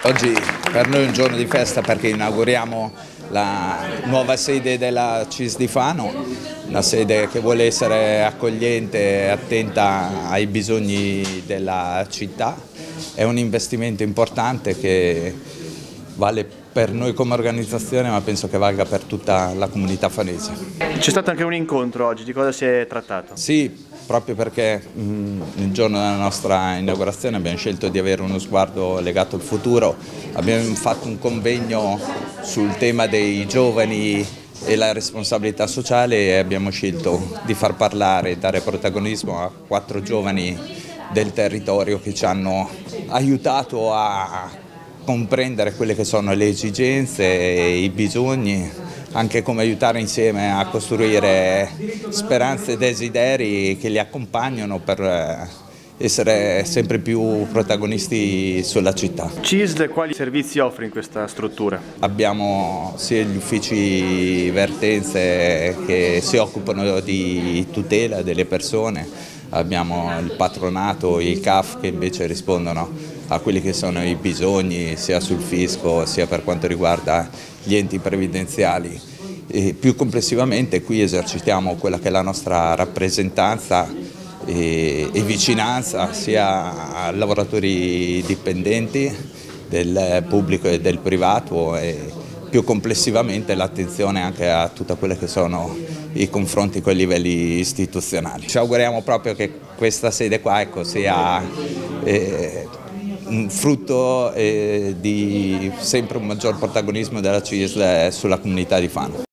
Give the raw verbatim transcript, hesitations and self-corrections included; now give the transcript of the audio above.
Oggi per noi è un giorno di festa perché inauguriamo la nuova sede della C I S di Fano, una sede che vuole essere accogliente e attenta ai bisogni della città. È un investimento importante che vale per noi come organizzazione, ma penso che valga per tutta la comunità fanese. C'è stato anche un incontro oggi, di cosa si è trattato? Sì, proprio perché mh, il giorno della nostra inaugurazione abbiamo scelto di avere uno sguardo legato al futuro. Abbiamo fatto un convegno sul tema dei giovani e la responsabilità sociale e abbiamo scelto di far parlare e dare protagonismo a quattro giovani del territorio che ci hanno aiutato a comprendere quelle che sono le esigenze e i bisogni, anche come aiutare insieme a costruire speranze e desideri che li accompagnano per essere sempre più protagonisti sulla città. C I S D quali servizi offre in questa struttura? Abbiamo sia gli uffici vertenze che si occupano di tutela delle persone, abbiamo il patronato, il C A F che invece rispondono a quelli che sono i bisogni sia sul fisco sia per quanto riguarda gli enti previdenziali. E più complessivamente qui esercitiamo quella che è la nostra rappresentanza e, e vicinanza sia a lavoratori dipendenti del pubblico e del privato e più complessivamente l'attenzione anche a tutte quelle che sono i confronti con i livelli istituzionali. Ci auguriamo proprio che questa sede qua ecco, sia eh, un frutto eh, di sempre un maggior protagonismo della C I S L sulla comunità di Fano.